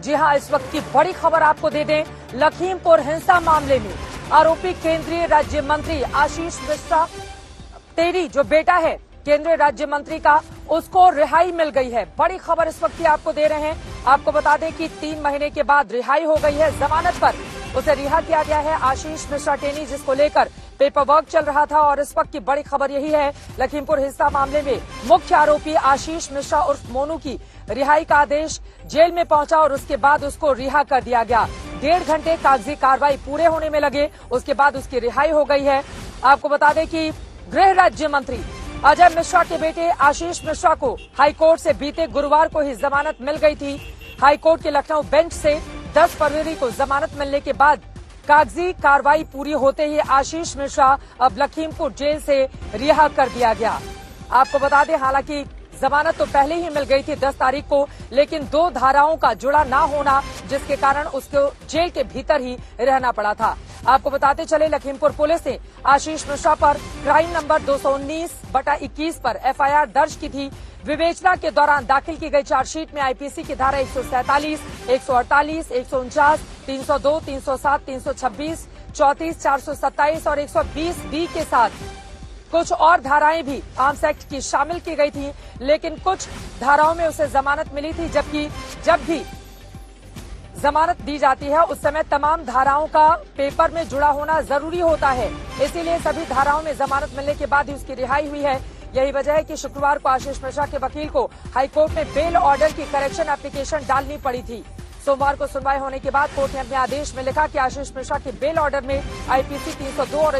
जी हां, इस वक्त की बड़ी खबर आपको दे दें। लखीमपुर हिंसा मामले में आरोपी केंद्रीय राज्य मंत्री आशीष मिश्रा तेरी जो बेटा है केंद्रीय राज्य मंत्री का, उसको रिहाई मिल गई है। बड़ी खबर इस वक्त की आपको दे रहे हैं। आपको बता दें कि 3 महीने के बाद रिहाई हो गई है। जमानत पर उसे रिहा किया गया है आशीष मिश्रा टेनी, जिसको लेकर पेपर वर्क चल रहा था। और इस वक्त की बड़ी खबर यही है, लखीमपुर हिंसा मामले में मुख्य आरोपी आशीष मिश्रा उर्फ मोनू की रिहाई का आदेश जेल में पहुंचा और उसके बाद उसको रिहा कर दिया गया। 1.5 घंटे कागजी कार्रवाई पूरे होने में लगे, उसके बाद उसकी रिहाई हो गई है। आपको बता दें कि गृह राज्य मंत्री अजय मिश्रा के बेटे आशीष मिश्रा को हाईकोर्ट से बीते गुरुवार को ही जमानत मिल गई थी। हाईकोर्ट के लखनऊ बेंच से 10 फरवरी को जमानत मिलने के बाद कागजी कार्रवाई पूरी होते ही आशीष मिश्रा अब लखीमपुर जेल से रिहा कर दिया गया। आपको बता दें, हालांकि जमानत तो पहले ही मिल गई थी 10 तारीख को, लेकिन 2 धाराओं का जुड़ा ना होना जिसके कारण उसको जेल के भीतर ही रहना पड़ा था। आपको बताते चले, लखीमपुर पुलिस ने आशीष मिश्रा पर क्राइम नंबर 219/21 पर एफआईआर दर्ज की थी। विवेचना के दौरान दाखिल की गई चार्जशीट में आईपीसी की धारा 147, 148, 149, 302, 307, 326, 34, 427 और 120B के साथ कुछ और धाराएं भी आर्म्स एक्ट की शामिल की गई थी, लेकिन कुछ धाराओं में उसे जमानत मिली थी, जबकि जब भी जमानत दी जाती है उस समय तमाम धाराओं का पेपर में जुड़ा होना जरूरी होता है। इसीलिए सभी धाराओं में जमानत मिलने के बाद ही उसकी रिहाई हुई है। यही वजह है कि शुक्रवार को आशीष मिश्रा के वकील को हाईकोर्ट में बेल ऑर्डर की करेक्शन एप्लीकेशन डालनी पड़ी थी। सोमवार को सुनवाई होने के बाद कोर्ट ने अपने आदेश में लिखा कि आशीष मिश्रा के बेल ऑर्डर में आईपीसी 302 और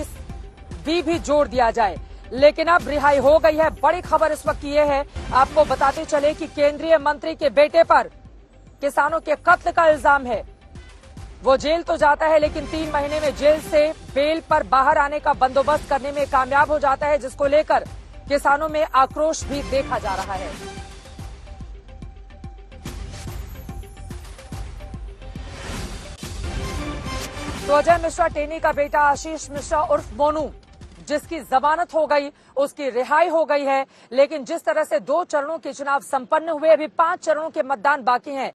120B भी जोड़ दिया जाए, लेकिन अब रिहाई हो गई है। बड़ी खबर इस वक्त ये है, आपको बताते चले कि केंद्रीय मंत्री के बेटे पर किसानों के कत्ल का इल्जाम है। वो जेल तो जाता है, लेकिन 3 महीने में जेल से बेल पर बाहर आने का बंदोबस्त करने में कामयाब हो जाता है, जिसको लेकर किसानों में आक्रोश भी देखा जा रहा है। तो अजय मिश्रा टेनी का बेटा आशीष मिश्रा उर्फ मोनू, जिसकी जमानत हो गई, उसकी रिहाई हो गई है। लेकिन जिस तरह से 2 चरणों के चुनाव संपन्न हुए, अभी 5 चरणों के मतदान बाकी हैं।